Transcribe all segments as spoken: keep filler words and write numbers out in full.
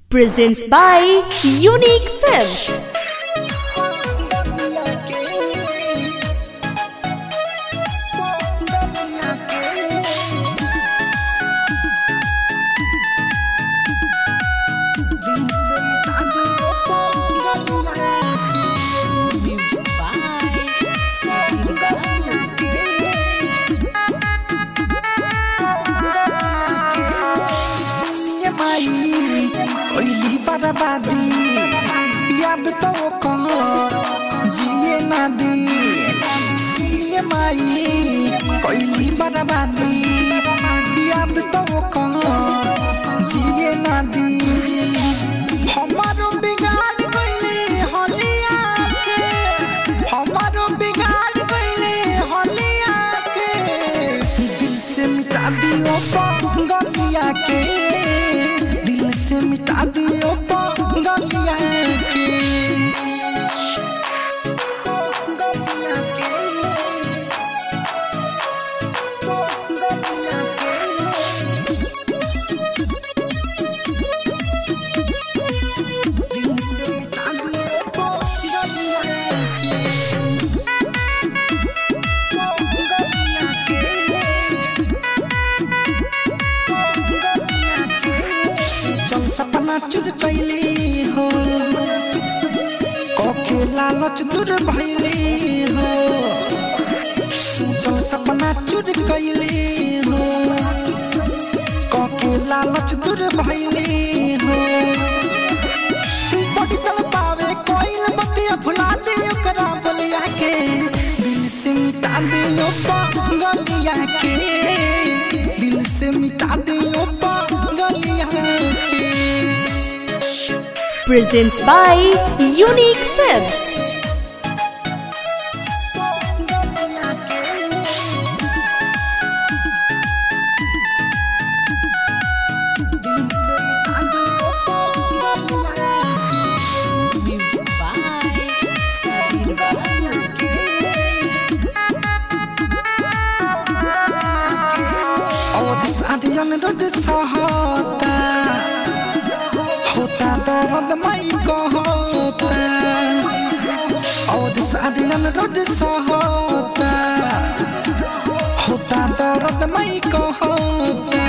Presents by Unique Films. बर्बादी याद तो कर जिए ना दी सुनिए माई कोई बर्बादी याद तो कर जिए ना दी हमारो बिगाड़ गइले हलिया के हमारो बिगाड़ गइले हलिया के दिल से मिटा दियो गलिया के दिल से मिटा दियो गलिया के सपना चुर कैली हो कोके लालच दूर भइली हो सोचल सपना चुर कैली हो कोके लालच दूर भइली हो बड़ी तल पावे कोइल बतिया भुला दे ओकरा बलिया के दिल से मिटा दियो गलिया के दिल से मिटा दियो गलिया के। Presents by Unique Films. रोज सहता होता दर्द मई कहता और सारियन रोज सहता होता दर्द मई कहता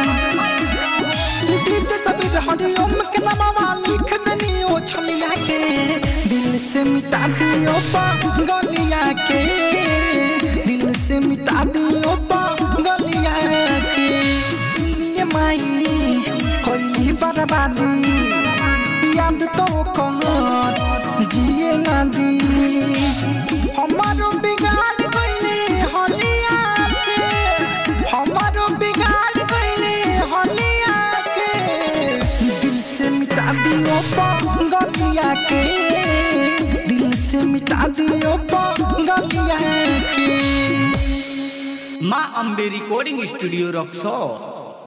डीजे सबीर हरिओम के नामवा लिख दनी ओ छलिया के दिल से मिटा दियो गलिया के दिल से मिटा दियो गलिया के माई कोई बर्बादी याद तो कर जिए ना दी हमारो बिगाड़ गइले हलिया के हमारो बिगाड़ गइले हलिया के दिल से मिटा दियो गलिया के दिल से मिटा दियो गलिया के। माँ अम्बे रिकॉर्डिंग स्टूडियो रक्सौल।